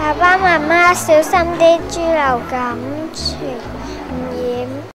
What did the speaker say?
爸爸媽媽小心啲豬流感傳染。